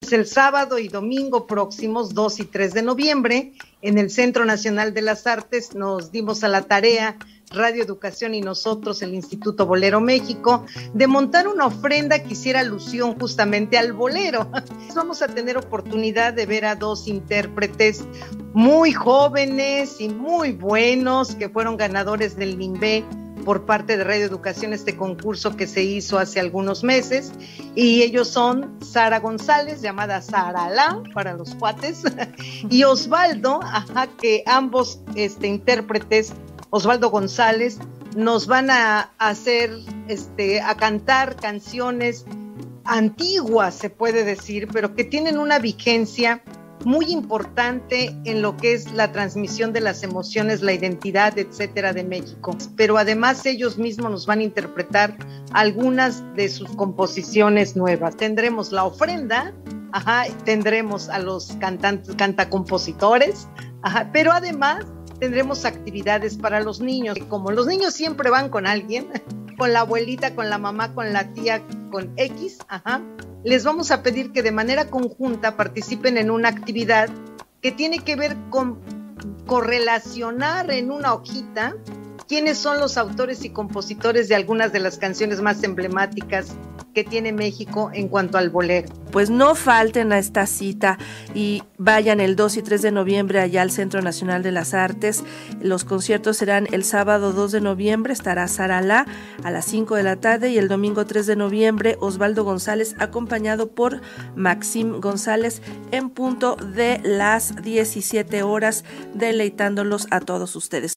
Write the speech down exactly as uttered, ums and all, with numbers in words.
El sábado y domingo próximos, dos y tres de noviembre, en el Centro Nacional de las Artes, nos dimos a la tarea, Radio Educación y nosotros, el Instituto Bolero México, de montar una ofrenda que hiciera alusión justamente al bolero. Vamos a tener oportunidad de ver a dos intérpretes muy jóvenes y muy buenos, que fueron ganadores del NIMBE por parte de Radio Educación, este concurso que se hizo hace algunos meses, y ellos son Sara González, llamada Saralá para los cuates, y Osvaldo, ajá, que ambos este, intérpretes, Osvaldo González, nos van a hacer, este, a cantar canciones antiguas, se puede decir, pero que tienen una vigencia muy importante en lo que es la transmisión de las emociones, la identidad, etcétera, de México. Pero además ellos mismos nos van a interpretar algunas de sus composiciones nuevas. Tendremos la ofrenda, ajá, tendremos a los cantantes, cantacompositores, ajá, pero además tendremos actividades para los niños. Como los niños siempre van con alguien, con la abuelita, con la mamá, con la tía, con X, ajá, les vamos a pedir que de manera conjunta participen en una actividad que tiene que ver con correlacionar en una hojita quiénes son los autores y compositores de algunas de las canciones más emblemáticas que tiene México en cuanto al bolero. Pues no falten a esta cita y vayan el dos y tres de noviembre allá al Centro Nacional de las Artes. Los conciertos serán el sábado dos de noviembre, estará Saralá a las cinco de la tarde, y el domingo tres de noviembre Osvaldo González acompañado por Maxim González en punto de las diecisiete horas, deleitándolos a todos ustedes.